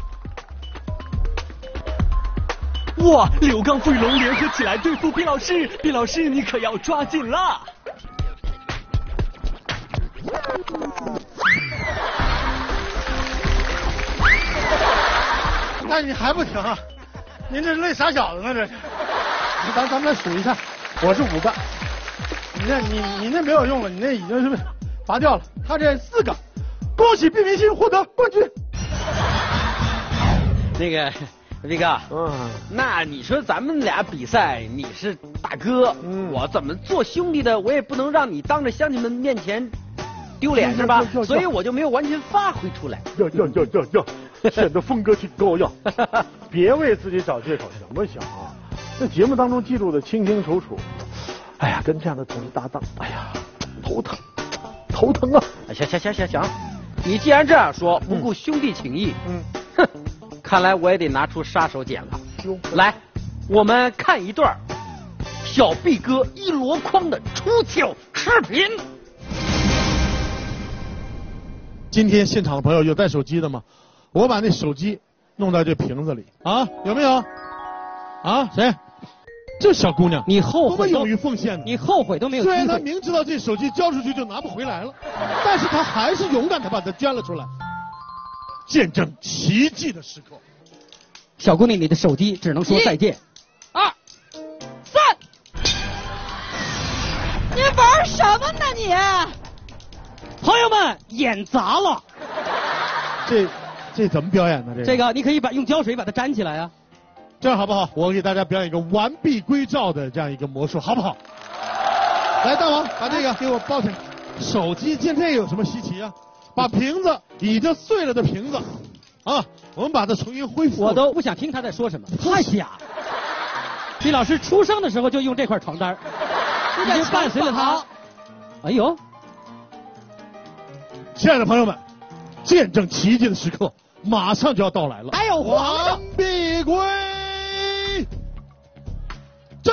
哇！刘刚、付玉龙联合起来对付毕老师，毕老师你可要抓紧了。 那你还不停啊？您这是累傻小子呢？这是。咱们来数一下，我是5个，你那没有用了，你那已经是拔掉了。他这4个，恭喜毕明星获得冠军。 那个毕哥，那你说咱们俩比赛，你是大哥，我怎么做兄弟的，我也不能让你当着乡亲们面前丢脸是吧？所以我就没有完全发挥出来。 要。显得风格挺高呀！别为自己找借口，行不行啊？这节目当中记录的清清楚楚。哎呀，跟这样的同事搭档，哎呀，头疼啊！ 行，你既然这样说，不顾兄弟情义，哼，看来我也得拿出杀手锏了。来，我们看一段小毕哥一箩筐的出糗视频。 今天现场的朋友有带手机的吗？我把那手机弄到这瓶子里啊，有没有？啊，谁？这小姑娘， 你后悔多么勇于奉献呢？ 你后悔都没有机会。 虽然她明知道这手机交出去就拿不回来了，但是她还是勇敢地把它捐了出来，见证奇迹的时刻。 小姑娘，你的手机只能说再见。 1、2、3，你玩什么呢你？ 朋友们，演砸了。 这怎么表演呢？ 这个你可以用胶水把它粘起来啊。 这样好不好？我给大家表演一个完璧归赵的这样一个魔术，好不好？来，大王，把这个给我抱起来。手机见这有什么稀奇啊？把瓶子已经碎了的瓶子，啊，我们把它重新恢复。 我都不想听他在说什么，太假了。毕老师出生的时候就用这块床单，已经伴随了他。哎呦， 亲爱的朋友们，见证奇迹的时刻马上就要到来了。 还有皇上， 完璧归赵。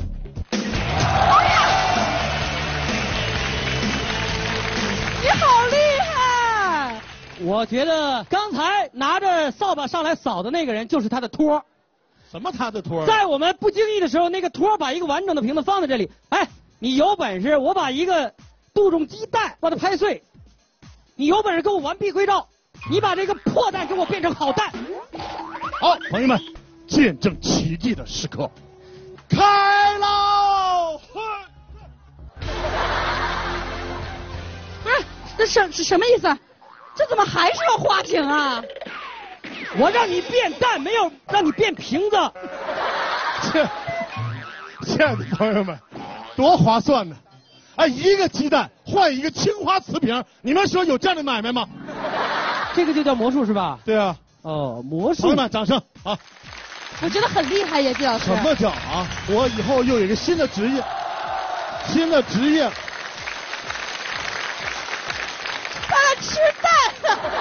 你好厉害！ 我觉得刚才拿着扫把上来扫的那个人就是他的托。 什么他的托？ 在我们不经意的时候，那个托把一个完整的瓶子放在这里。哎，你有本事，我把一个杜仲鸡蛋把它拍碎。你有本事跟我完璧归赵，你把这个破蛋给我变成好蛋。 好，朋友们，见证奇迹的时刻，开喽！ 哎，这什么意思？这怎么还是个花瓶啊？ 我让你变蛋，没有让你变瓶子。 亲爱的朋友们，多划算呢！哎，一个鸡蛋换一个青花瓷瓶，你们说有这样的买卖吗？ 这个就叫魔术是吧？ 对啊。 哦，魔术。 朋友们，掌声啊！ 我觉得很厉害呀，季老师。 什么叫啊？我以后又有一个新的职业， 新的职业。 他在吃蛋呢，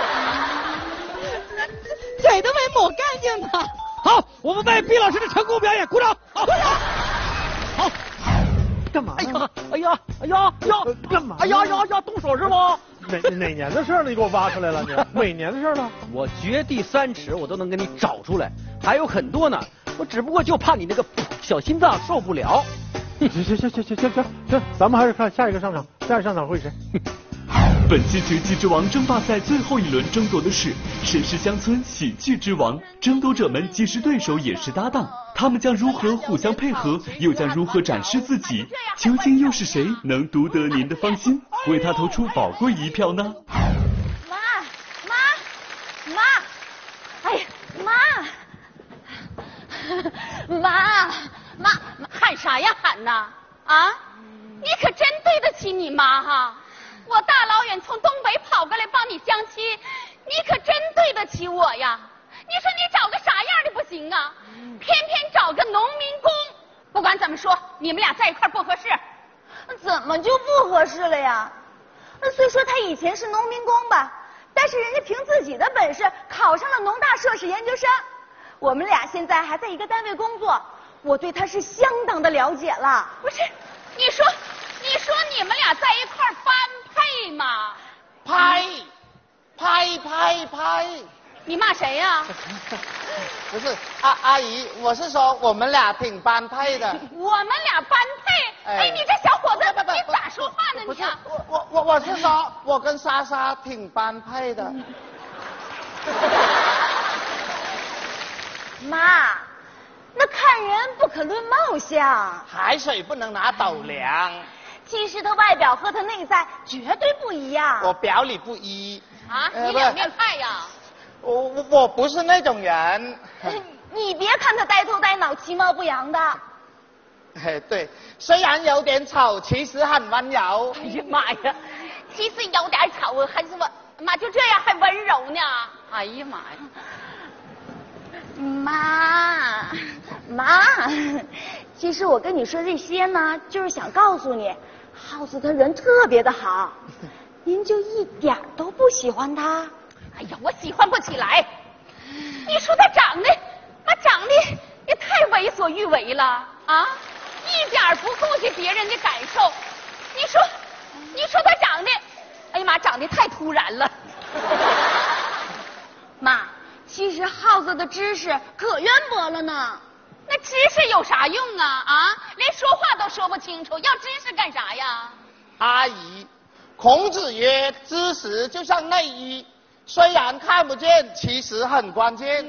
嘴都没抹干净呢。好，我们为毕老师的成功表演鼓掌，鼓掌。好， 干嘛呢？ 哎呀， 干嘛？ 哎呀，动手是吗？ 哪年的事儿了？你给我挖出来了？你哪年的事儿了？ 我掘地3尺，我都能给你找出来，还有很多呢。我只不过就怕你那个小心脏受不了。 行，咱们还是看下一个上场，下一个上场会谁？ 本期绝技之王争霸赛最后一轮争夺的是谁是乡村喜剧之王，争夺者们既是对手也是搭档，他们将如何互相配合，又将如何展示自己？究竟又是谁能独得您的芳心，为他投出宝贵一票呢？ 妈，哎呀，妈，喊啥呀喊呐？啊，你可真对得起你妈哈！我大老远从东北跑过来帮你相亲，你可真对得起我呀！你说你找个啥样的不行啊？偏偏找个农民工。不管怎么说，你们俩在一块不合适。 怎么就不合适了呀？虽说他以前是农民工吧，但是人家凭自己的本事考上了农大硕士研究生。我们俩现在还在一个单位工作，我对他是相当的了解了。 不是，你说你们俩在一块般配吗？ 拍， 你骂谁呀？ 不是阿姨，我是说我们俩挺般配的。 我们俩般配？哎，你这小伙子，你咋说话呢你啊？ 我是说我跟莎莎挺般配的。 妈，那看人不可论貌相， 海水不能拿斗量。 其实他外表和他内在绝对不一样。 我表里不一。 啊，你两面派呀？ 我不是那种人。 你别看他呆头呆脑、其貌不扬的。 对，虽然有点丑，其实很温柔。 哎呀妈呀，其实有点丑，还是妈就这样还温柔呢？哎呀妈呀！ 妈，其实我跟你说这些呢，就是想告诉你，耗子他人特别的好，您就一点都不喜欢他。 哎呀，我喜欢不起来。你说他长得也太为所欲为了啊！一点不顾及别人的感受。你说他长得，哎呀妈，长得太突然了。 妈，其实耗子的知识可渊博了呢。 那知识有啥用啊？啊，连说话都说不清楚，要知识干啥呀？ 阿姨，孔子曰：“知识就像内衣，虽然看不见，其实很关键。”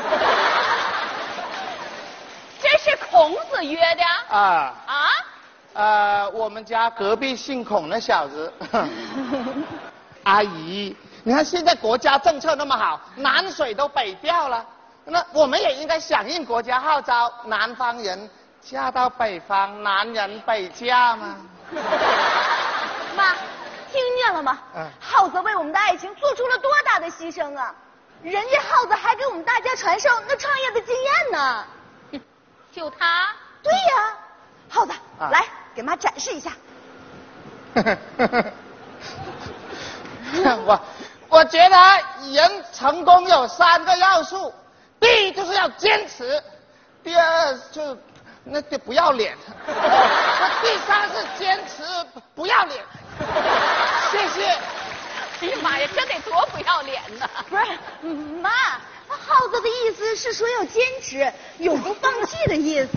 这是孔子约的啊？我们家隔壁姓孔的小子。阿姨，你看现在国家政策那么好，南水都北调了，那我们也应该响应国家号召，南方人嫁到北方，南人北嫁嘛。 妈，听见了吗？耗子为我们的爱情做出了多大的牺牲啊！人家耗子还给我们大家传授那创业的经验呢。 就他？ 对呀，耗子，来给妈展示一下。 我觉得人成功有3个要素，第一就是要坚持，第二就不要脸，第3是坚持不要脸。谢谢。 哎呀妈呀，这得多不要脸呐！ 不是，妈，耗子的意思是说要坚持，永不放弃的意思。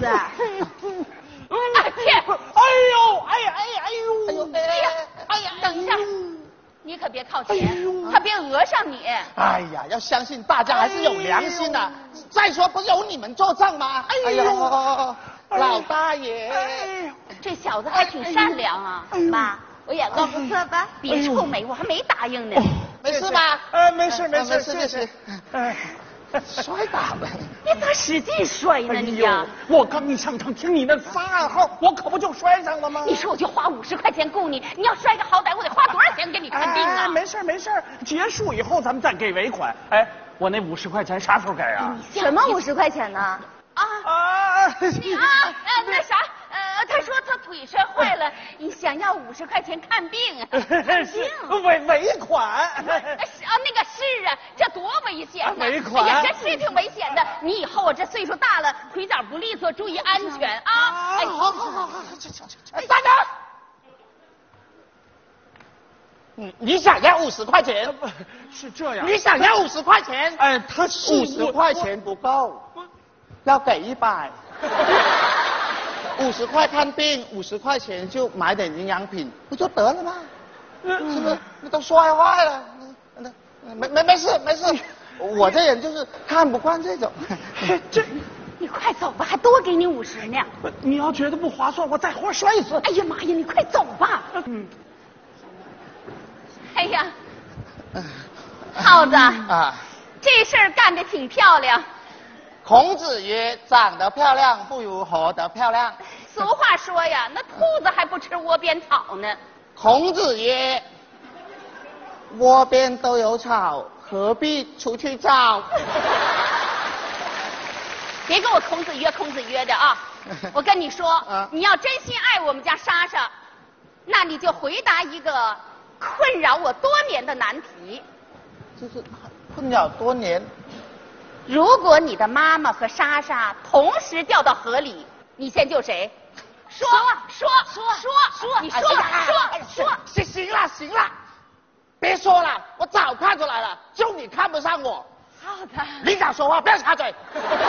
哎呀，等一下，你可别靠前，他别讹上你。 哎呀，要相信大家还是有良心的。再说不是有你们作证吗？哎呦，老大爷， 这小子还挺善良啊。妈，我演个不错吧？别臭美，我还没答应呢。 没事吧？ 没事， 谢谢。摔打了， 你咋使劲摔呢你呀？ 我刚一上场听你那3号，我可不就摔上了吗？ 你说我就花50块钱雇你，你要摔个好歹，我得花多少钱给你看病啊？ 没事，结束以后咱们再给尾款。哎，我那50块钱啥时候给啊？ 什么50块钱呢？ 那啥，他他说他腿摔坏了，你想要50块钱看病啊？ 尾款。 那个是啊，这多危险呐！ 尾款。 哎呀，这是挺危险的。你以后这岁数大了，腿脚不利索，注意安全啊！哎， 好，站着。你想要50块钱？ 是这样。 你想要50块钱？ 哎，他是 50块钱不够，要给100。50块看病，50块钱就买点营养品，不就得了吗？是不是？你都摔坏了，没事，我这人就是看不惯这种。 你快走吧，还多给你50呢。 你要觉得不划算，我再活摔死。 哎呀妈呀，你快走吧。哎呀，耗子啊，这事儿干得挺漂亮。 孔子曰：“长得漂亮不如活得漂亮。” 俗话说呀，那兔子还不吃窝边草呢。 孔子曰：“窝边都有草，何必出去找？” 别跟我孔子约的啊！我跟你说，你要真心爱我们家莎莎，那你就回答一个困扰我多年的难题。 就是困扰多年。 如果你的妈妈和莎莎同时掉到河里，你先救谁？说，你说。 行了，别说了，我早看出来了，就你看不上我。 好的。 领导说话不要插嘴。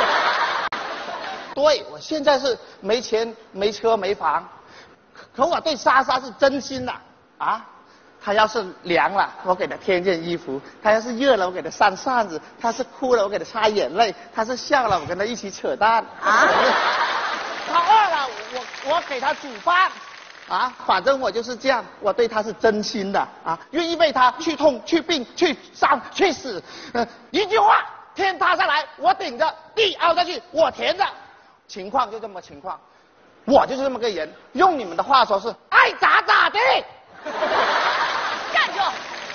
对，我现在是没钱、没车、没房，可我对莎莎是真心的啊。她要是凉了，我给她添件衣服；她要是热了，我给她扇扇子；她是哭了，我给她擦眼泪；她是笑了，我跟她一起扯淡。啊！她饿了，我给她煮饭。啊，反正我就是这样，我对她是真心的啊，愿意为她去痛、去病、去伤、去死。一句话，天塌下来我顶着，地凹下去我填着，情况就这么情况，我就是这么个人。用你们的话说是爱咋咋的。 站住！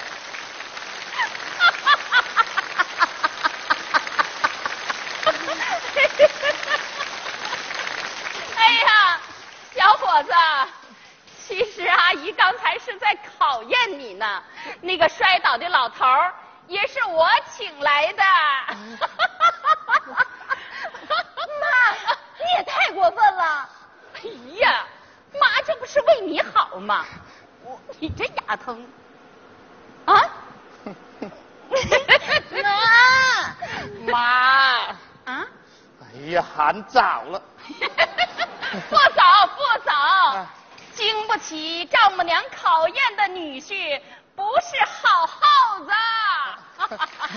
哎呀，小伙子，其实阿姨刚才是在考验你呢。那个摔倒的老头儿也是我请来的。 妈，你也太过分了！ 哎呀，妈，这不是为你好吗？你这丫头啊！ 妈啊！哎呀，喊早了。 不早，经不起丈母娘考验的女婿不是好耗子。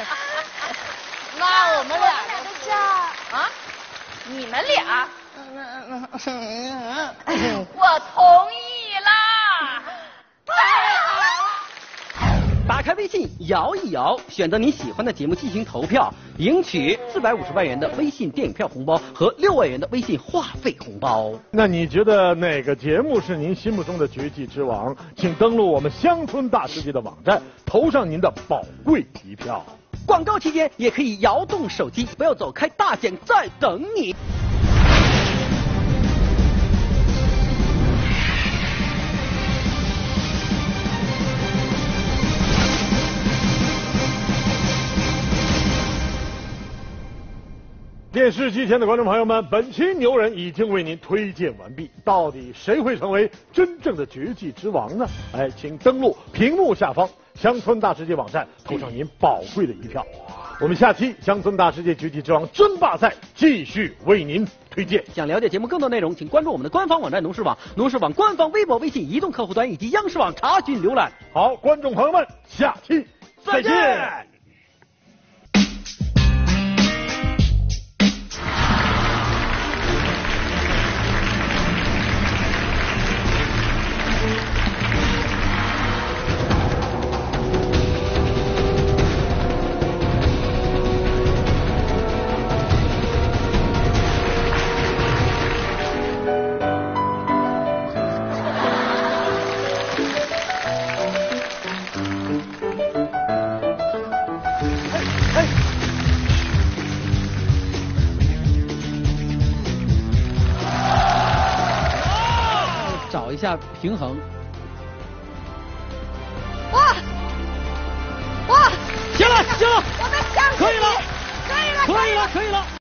那我们俩的家啊，你们俩，我同意啦。 打开微信摇一摇，选择你喜欢的节目进行投票，赢取450万元的微信电影票红包和6万元的微信话费红包。 那你觉得哪个节目是您心目中的绝技之王？请登录我们乡村大世界的网站，投上您的宝贵一票。 广告期间也可以摇动手机，不要走开，大奖在等你。 电视机前的观众朋友们，本期牛人已经为您推荐完毕，到底谁会成为真正的绝技之王呢？哎，请登录屏幕下方乡村大世界网站，投上您宝贵的一票。我们下期乡村大世界绝技之王争霸赛继续为您推荐。 想了解节目更多内容，请关注我们的官方网站农视网、农视网官方微博、微信移动客户端以及央视网查询浏览。 好，观众朋友们，下期再见。 下平衡。 哇！ 行了， 我们相信可以了， 可以了， 可以了，可以了。